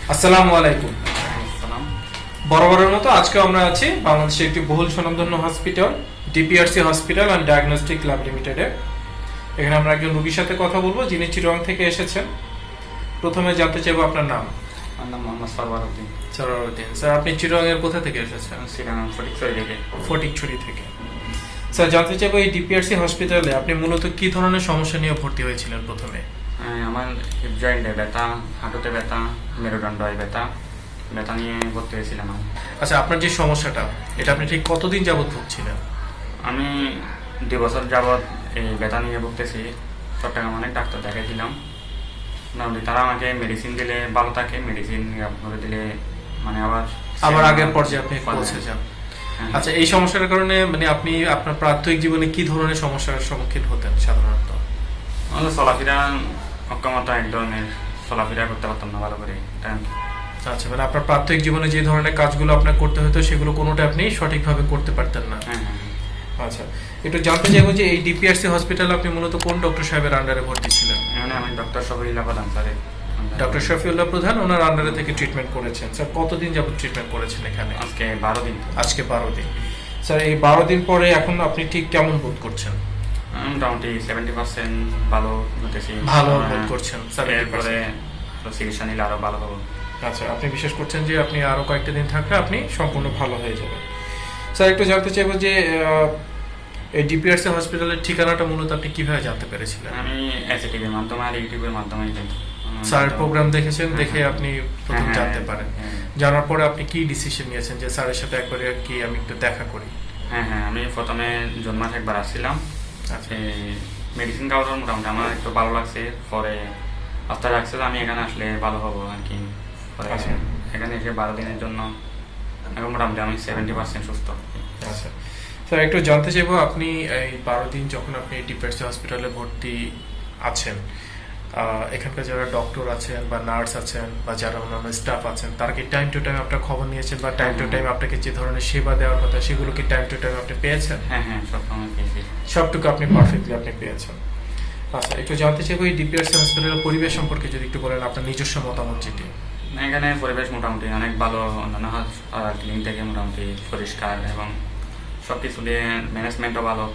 আসসালামু আলাইকুম। বরাবরের মতো আজকে আমরা আছি বাংলাদেশের একটি বহুল স্বনামধন্য hospital DPRC hospital and diagnostic lab লিমিটেডে। এখানে আমরা একজন রোগীর সাথে কথা বলবো যিনি চিটাগং থেকে এসেছেন। প্রথমে জানতে চাইবো আপনার নাম। আমার নাম মোহাম্মদ সরওয়ার উদ্দিন। স্যার, আপনি চিটাগং এর কোথা থেকে এসেছেন? ফটিকছড়ি থেকে। স্যার, জানতে চাইবো এই ডিপিআরসি হসপিটালে আপনি মূলত কি ধরনের সমস্যা নিয়ে ভর্তি হয়েছিলেন প্রথমে? আমার হিপ জয়েন্টে ব্যথা, হাঁটুতে ব্যথা, মেরুদণ্ডে ব্যথা নিয়ে ভর্তি হয়েছিলাম। আচ্ছা, আপনার যে সমস্যাটা এটা আপনি ঠিক কতদিন যাবত ভুগছিলেন? আমি 2 বছর যাবৎ এই ব্যথা নিয়ে ভুগতেছি। চট্টগ্রাম অনেক ডাক্তার দেখাইছিলাম, তারা আমাকে মেডিসিন দিলে ভালো থাকে, মেডিসিন করে দিলে মানে আবার আগের পর্যায়ে আপনি পৌঁছে যান। আচ্ছা, এই সমস্যার কারণে মানে আপনি আপনার প্রাত্যহিক জীবনে কি ধরনের সমস্যার সম্মুখীন হতেন সাধারণত? চলাফেরা অক্ষমতা, এক ধরনের চলাফেরা করতে পারতাম না ভালো করে। আচ্ছা, মানে আপনার প্রাত্যহিক জীবনে যে ধরনের কাজগুলো আপনার করতে হতো সেগুলো কোনোটা আপনি সঠিকভাবে করতে পারতেন না। আচ্ছা, একটু জানতে চাইবো যে এই ডিপিআরসি হসপিটালে আপনি মূলত কোন ডক্টর সাহেবের আন্ডারে ভর্তি ছিলেন? আমি ডক্টর শফিউল্লাহ প্রধান স্যারের। ডক্টর শফিউল্লাহ প্রধান, ওনার আন্ডারে থেকে ট্রিটমেন্ট করেছেন। স্যার, কতদিন যাবত ট্রিটমেন্ট করেছেন এখানে? আজকে 12 দিন। আজকে 12 দিন। স্যার, এই 12 দিন পরে এখন আপনি ঠিক কেমন বোধ করছেন? মোটামুটি 70% ভালো হতেছি। ভালো বোধ করছেন? এরপরে চিকিৎসা নিলে আরো ভালো হবে। আচ্ছা, আপনি বিশ্বাস করছেন যে আপনি আরো কয়েকটা দিন থাকলে আপনি সম্পূর্ণ ভালো হয়ে যাবেন। স্যার, একটু জানতে চাইবো যে এই ডিপিআরসি হসপিটালের ঠিকানাটা মূলত আপনি কিভাবে জানতে পেরেছিলেন? আমি এসএটিভির মাধ্যমে আর ইউটিউবের মাধ্যমে স্যার প্রোগ্রাম দেখেছেন, দেখে আপনি প্রথম জানতে পারেন। জানার পরে আপনি কি ডিসিশন নিয়েছেন যে স্যারের সাথে একবার কি আমি একটু দেখা করি? হ্যাঁ, আমি প্রথমে জুন মাসে একবার আসছিলাম। মেডিসিন খাওয়ার মোটামুটি আমার একটু ভালো লাগছে, পরে আস্থা রাখছে আমি এখানে আসলে ভালো হবো আর কি। এখানে এসে 12 দিনের জন্য এখন মোটামুটি আমি 70% সুস্থ। আচ্ছা স্যার, একটু জানতে চাইবো আপনি এই 12 দিন যখন আপনি ডিপিআরসি হসপিটালে ভর্তি আছেন, এখানকার যারা ডক্টর আছেন বা নার্স আছেন বা যারা অন্যান্য স্টাফ আছেন তারা কি টাইম টু টাইম আপনার খবর নিয়েছেন বা টাইম টু টাইম আপনাকে যে ধরনের সেবা দেওয়ার কথা সেগুলো কি টাইম টু টাইম আপনি পেয়েছেন? হ্যাঁ, সবসময় পেয়েছি। সবটুকু আপনি পারফেক্টলি আপনি পেয়েছেন। আচ্ছা, একটু জানতে চাইবো এই ডিপিআরসি হসপিটালের পরিবেশ সম্পর্কে যদি একটু বলেন, আপনার নিজস্ব মতামত যেটি। এখানে পরিবেশ মোটামুটি অনেক ভালো, অন্যান্য ক্লিনিক থেকে মোটামুটি পরিষ্কার এবং সবকিছু দিয়ে ম্যানেজমেন্টও ভালো।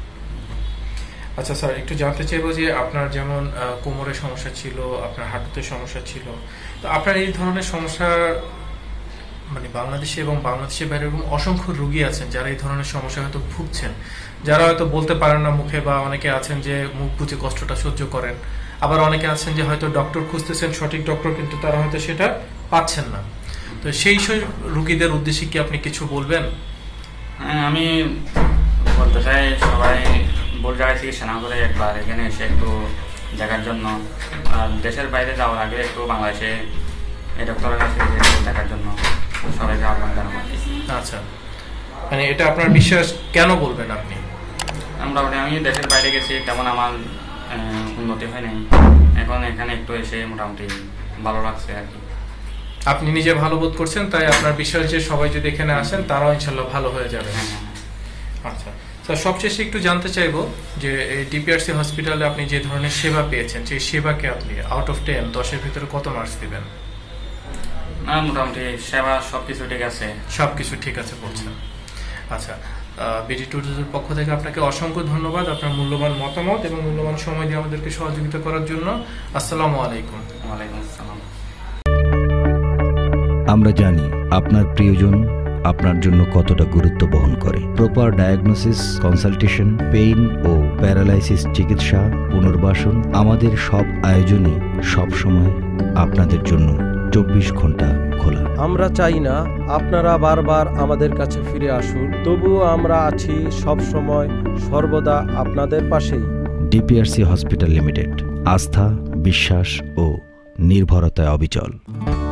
আচ্ছা স্যার, একটু জানতে চাইবো যে আপনার যেমন কোমরের সমস্যা ছিল, আপনার হাঁটুতে সমস্যা ছিল, তো আপনার এই ধরনের সমস্যা মানে বাংলাদেশে এবং বাংলাদেশের বাইরে এরকম অসংখ্য রোগী আছেন যারা এই ধরনের সমস্যা হয়তো ভুগছেন, যারা হয়তো বলতে পারেন না মুখে, বা অনেকে আছেন যে মুখ বুজে কষ্টটা সহ্য করেন, আবার অনেকে আছেন যে হয়তো ডক্টর খুঁজতেছেন সঠিক ডক্টর, কিন্তু তারা হয়তো সেটা পাচ্ছেন না। তো সেই সব রোগীদের উদ্দেশ্যে কি আপনি কিছু বলবেন? আমি বলতে চাই সবাই ভুল জায়গায় চিকিৎসা না করে একবার এখানে এসে একটু দেখার জন্য, আর দেশের বাইরে যাওয়ার আগে একটু বাংলাদেশে এই ডক্টরের কাছে দেখার জন্য সবাইকে আহ্বান জানাবো। আচ্ছা, মানে এটা আপনার বিশ্বাস কেন বলবেন আপনি? মোটামুটি আমি দেশের বাইরে গেছি, তেমন আমার উন্নতি হয় নাই, এখন এখানে একটু এসে মোটামুটি ভালো লাগছে আর কি। আপনি নিজে ভালো বোধ করছেন, তাই আপনার বিশ্বাস যে সবাই যদি এখানে আসেন তারাও ইনশাল্লাহ ভালো হয়ে যাবে। আচ্ছা স্যার, সবশেষে একটু জানতে চাইবো যে এই ডিপিআরসি হসপিটালে আপনি যে ধরনের সেবা পেয়েছেন সেই সেবাকে আপনি আউট অফ 10 10-এর ভিতরে কত মার্কস দিবেন? মোটামুটি সেবা সবকিছু ঠিক আছে। সবকিছু ঠিক আছে বলছেন। আচ্ছা, বিডি ট্যুরিজমের পক্ষ থেকে আপনাকে অসংখ্য ধন্যবাদ আপনার মূল্যবান মতামত এবং মূল্যবান সময় দিয়ে আমাদেরকে সহযোগিতা করার জন্য। আসসালামু আলাইকুম। ওয়ালাইকুম আসসালাম। আমরা জানি আপনার প্রিয়জন আপনার জন্য কতটা গুরুত্ব বহন করে। প্রপার ডায়াগনোসিস, কনসালটেশন, পেইন ও প্যারালাইসিস চিকিৎসা, পুনর্বাসন, আমাদের সব আয়োজনই সবসময় আপনাদের জন্য 24 ঘন্টা খোলা। আমরা চাই না আপনারা বারবার আমাদের কাছে ফিরে আসুন, তবুও আমরা আছি সব সময় সর্বদা আপনাদের পাশেই। ডিপিআরসি হসপিটাল লিমিটেড, আস্থা, বিশ্বাস ও নির্ভরতায় অবিচল।